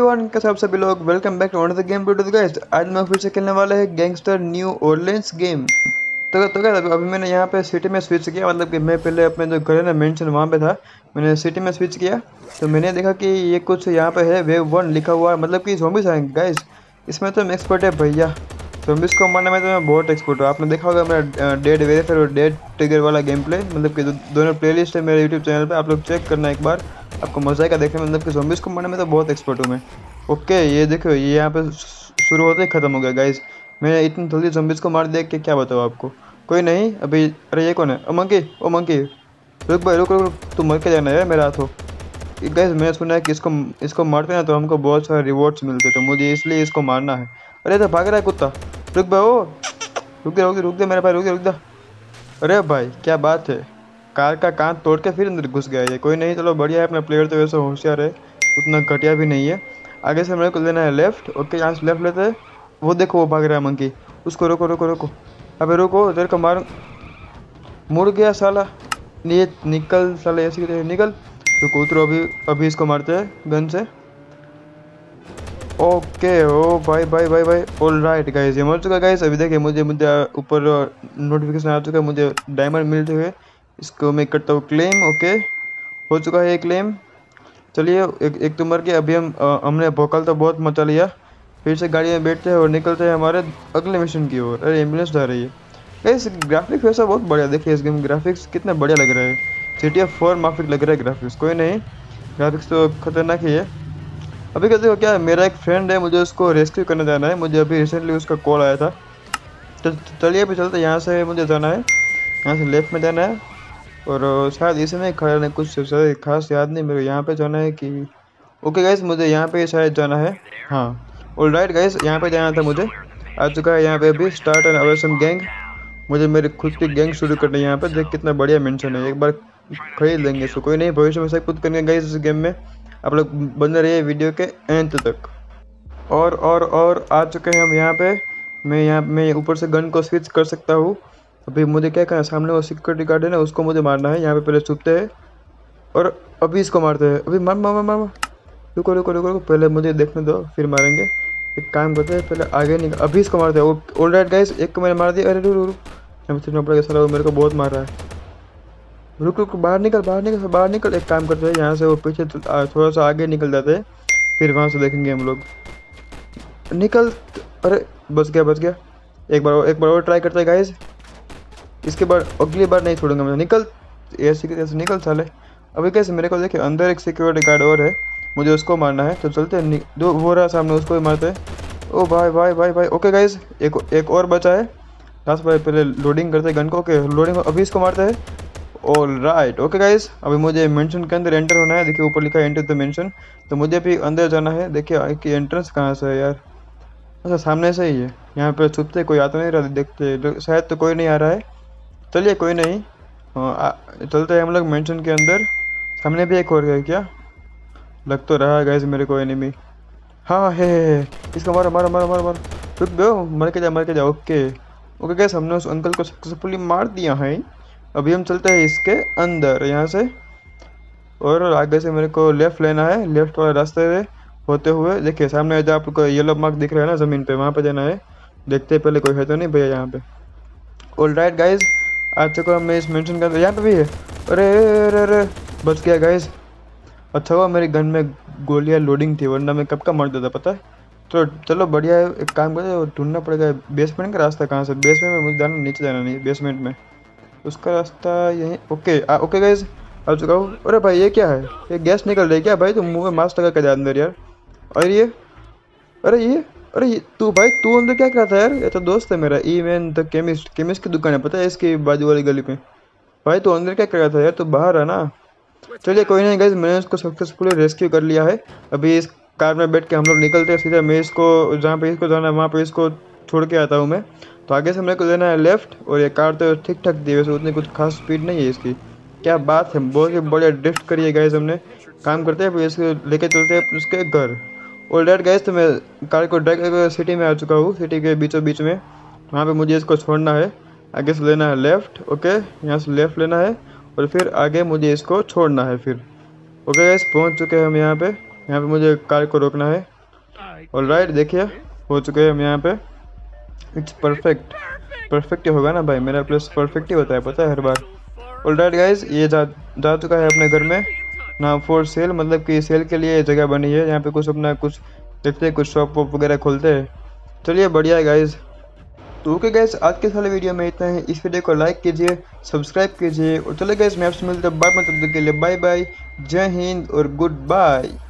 Everyone, कैसे आप सभी लोग। Welcome back to another game video guys. आज मैं फिर से खेलने वाला है गैंगस्टर न्यू ऑरलीन्स गेम। तो गाइस अभी मैंने यहाँ पे सिटी में स्विच किया, मतलब कि मैं पहले अपने जो घर है ना मेंशन वहाँ पे था, मैंने सिटी में स्विच किया तो मैंने देखा कि ये कुछ यहाँ पे है वेव 1 लिखा हुआ है, मतलब कि ज़ॉम्बीज आएंगे गाइस। इसमें तो मैं एक्सपर्ट है भैया, ज़ॉम्बीज को मारने में तो मैं बहुत एक्सपर्ट हूँ। आपने देखा होगा मेरा डेड वेरीफायर और डेड ट्रिगर वाला गेम प्ले, मतलब कि दोनों प्लेलिस्ट है मेरे यूट्यूब चैनल पे, आप लोग चेक करना एक बार, आपको मजा आएगा देखने में। मतलब कि ज़ॉम्बीज को मारने में तो बहुत एक्सपर्ट हूँ मैं। ओके ये देखो, ये यहाँ पे शुरू होते ही ख़त्म हो गया गाइस। मैंने इतनी जल्दी ज़ॉम्बीज को मार दिया कि क्या बताओ आपको। कोई नहीं अभी। अरे ये कौन है? ओ मंकी, ओ मंकी, रुक भाई रुक रुक रुक, तू मर के जाना है मेरा हाथों। गाइस मैंने सुना है कि इसको मारते ना तो हमको बहुत सारे रिवॉर्ड्स मिलते, तो मुझे इसलिए इसको मारना है। अरे तो भाग रहा है कुत्ता, रुक भाई। ओ रुक दे मेरे भाई, रुक दे। अरे भाई क्या बात है, कार का कांच तोड़ के फिर अंदर घुस गया ये। कोई नहीं, चलो बढ़िया है, अपना प्लेयर तो वैसे होशियार है, उतना घटिया भी नहीं है। आगे से मेरे को लेना है लेफ्ट। ओके यहाँ से लेफ्ट लेते हैं। वो देखो वो भाग रहा है मंकी, उसको रोको रोको रोको। अबे रुको, तेरे को मार। मुड़ गया साला, ये निकल साला, ऐसे की निकल। रुको उतरो, अभी अभी इसको मारते हैं गन से। ओके ओ भाई भाई भाई भाई, ऑल राइट गाइस, ये मर चुका गाइस। अभी देखिए मुझे मुझे ऊपर नोटिफिकेशन आ चुका है, मुझे डायमंड मिलते हुए। इसको मैं करता हूँ क्लेम। ओके हो चुका है ये क्लेम। चलिए एक तो मर गया। अभी हमने भोकाल तो बहुत मचा लिया। फिर से गाड़ी में बैठते हैं और निकलते हैं हमारे अगले मिशन की ओर। अरे एम्बुलेंस जा रही है गाइस। ग्राफिक्स वैसा बहुत बढ़िया, देखिए इस गेम ग्राफिक्स कितना बढ़िया लग रहा है। GTA 4 माफिक लग रहा है ग्राफिक्स। कोई नहीं, ग्राफिक्स तो खतरनाक ही है। अभी क्या देखो, क्या है, मेरा एक फ्रेंड है, मुझे उसको रेस्क्यू करने जाना है। मुझे अभी रिसेंटली उसका कॉल आया था। तो चलिए अभी चलते, यहाँ से मुझे जाना है, यहाँ से लेफ्ट में जाना है। और शायद इसमें खड़ा नहीं, कुछ ज़्यादा खास याद नहीं मेरे को। यहाँ पे जाना है कि ओके गाइस, मुझे यहाँ पे शायद जाना है। हाँ ऑल राइट गाइस, यहाँ पे जाना था मुझे। आ चुका है यहाँ पे अभी, स्टार्ट एन अवेसम गैंग। मुझे मेरी खुद की गैंग शुरू करनी है यहाँ पे। देख कितना बढ़िया मेंशन है, एक बार खरीद लेंगे इसको। कोई नहीं, भविष्य में सब कुछ करेंगे गाइस इस गेम में। आप लोग बने रहिए वीडियो के एंड तक। और आ चुके हैं हम यहाँ पे। मैं ऊपर से गन को स्विच कर सकता हूँ। अभी मुझे क्या करना है, सामने वो सिक्योरिटी गार्ड है ना, उसको मुझे मारना है। यहाँ पे पहले छुपते हैं और अभी इसको मारते हैं। अभी मार मार मार मार मार। रुको रुको रुको रुको, पहले मुझे देखने दो फिर मारेंगे। एक काम करते हैं, पहले आगे निकल, अभी इसको मारते हैं। ऑल राइट गाइस, एक को मैंने मार दिया। अरे रुक रुक, हमें चलना पड़ेगा, साला वो मेरे को बहुत मार रहा है। रुक रुक, बाहर निकल बाहर निकल बाहर निकल। एक काम करते हैं, यहाँ से वो पीछे थोड़ा सा आगे निकल जाते हैं, फिर वहाँ से देखेंगे हम लोग। निकल। अरे बच गया बच गया। एक बार और ट्राई करते हैं गाइस, इसके बाद अगली बार नहीं छोड़ूंगा मैं। निकल, ऐसे निकल साले। अभी कैसे मेरे को देखिए, अंदर एक सिक्योरिटी गार्ड और है, मुझे उसको मारना है। तो चलते हैं, दो वो रहा सामने, उसको भी मारते हैं। ओ भाई भाई भाई भाई। ओके गाइस, एक और बचा है लास्ट भाई। पहले लोडिंग करते हैं गन को। ओके लोडिंग, अभी इसको मारते हैं। ऑल राइट ओके गाइस, अभी मुझे मेंशन के अंदर एंटर होना है। देखिए ऊपर लिखा है एंटर द मेंशन, तो मुझे भी अंदर जाना है। देखिए कि एंट्रेंस कहाँ से है यार। अच्छा सामने से ही है। यहाँ पे छुपते कोई आता नहीं रहा, देखते शायद तो कोई नहीं आ रहा है। चलिए कोई नहीं, चलते हैं हम लोग मेंशन के अंदर। सामने भी एक और है क्या, लग तो रहा है गाइस मेरे को एनिमी। हाँ है। इसको मारो मारो मारो मारो मारो। रुक दो, मर के जा मर के जा। ओके ओके गाइस, हमने उस अंकल को सक्सेसफुली मार दिया है। अभी हम चलते हैं इसके अंदर यहाँ से, और आगे से मेरे को लेफ़्ट लेना है, लेफ़्ट वाले रास्ते से होते हुए। देखिए सामने जो आपको येलो मार्क दिख रहा है ना ज़मीन पे, वहाँ पे जाना है। देखते हैं पहले कोई है तो नहीं भैया यहाँ पे। ऑल राइट गाइज, आ चुका मैं इस मेंशन के अंदर। यहाँ पे भी है। अरे अरे अरे, बच गया गाइज। अच्छा हुआ मेरी गन में गोलियां लोडिंग थी, वरना मैं कब का मर जाता पता है। तो चलो बढ़िया है, एक काम करते हैं, ढूंढना पड़ेगा बेसमेंट का रास्ता कहाँ से। बेसमेंट में मुझे जाना, नीचे जाना नहीं, बेसमेंट में उसका रास्ता यहीं। ओके ओके गाइज, आ चुका हूँ। अरे भाई ये क्या है, ये गैस निकल रही है क्या भाई? तुम मुँह में मास्क लगा के जा अंदर यार। और ये, अरे ये तू भाई, तू अंदर क्या करता है यार? ये तो दोस्त है मेरा, ई मैन द केमिस्ट। केमिस्ट की दुकान है पता है, इसकी बाजू वाली गली पे। भाई तू अंदर क्या कर रहा था यार, तू बाहर है ना। चलिए कोई नहीं गाइज, मैंने उसको सक्सेसफुली रेस्क्यू कर लिया है। अभी इस कार में बैठ के हम लोग निकलते हैं सीधा। मैं इसको जहाँ पे इसको जाना है वहाँ पे इसको छोड़ के आता हूँ मैं। तो आगे से मेरे को लेना है लेफ्ट, और ये कार तो ठीक ठाक दी, वैसे उतनी कुछ खास स्पीड नहीं है इसकी। क्या बात है, बहुत ही बढ़िया ड्रिफ्ट करी है गाइज हमने। काम करते हैं, फिर इसको लेके चलते हैं उसके घर। ऑल राइट गाइज, तो मैं कार को ड्रैग करके सिटी में आ चुका हूँ, सिटी के बीचों बीच में। वहाँ पे मुझे इसको छोड़ना है। आगे से लेना है लेफ़्ट। ओके यहाँ से लेफ़्ट लेना है, और फिर आगे मुझे इसको छोड़ना है फिर। ओके गाइस, पहुँच चुके हैं हम यहाँ पे। मुझे कार को रोकना है। ऑलराइट, देखिए हो चुके हैं हम यहाँ पे। इट्स परफेक्ट, परफेक्ट ही होगा ना भाई, मेरा प्लेस परफेक्ट ही होता है, पता है हर बार। ऑलराइट गाइज, ये जा चुका है अपने घर में ना फॉर सेल, मतलब कि सेल के लिए जगह बनी है यहाँ पे। कुछ अपना कुछ देखते हैं, कुछ शॉप वॉप वगैरह खोलते हैं। चलिए बढ़िया है गाइज। तो ओके गाइज, आज के सारे वीडियो में इतना है। इस वीडियो को लाइक कीजिए, सब्सक्राइब कीजिए और चले गाइज मैं आपसे मिलता हूँ बाद में, तब तक के लिए बाय बाय, जय हिंद और गुड बाय।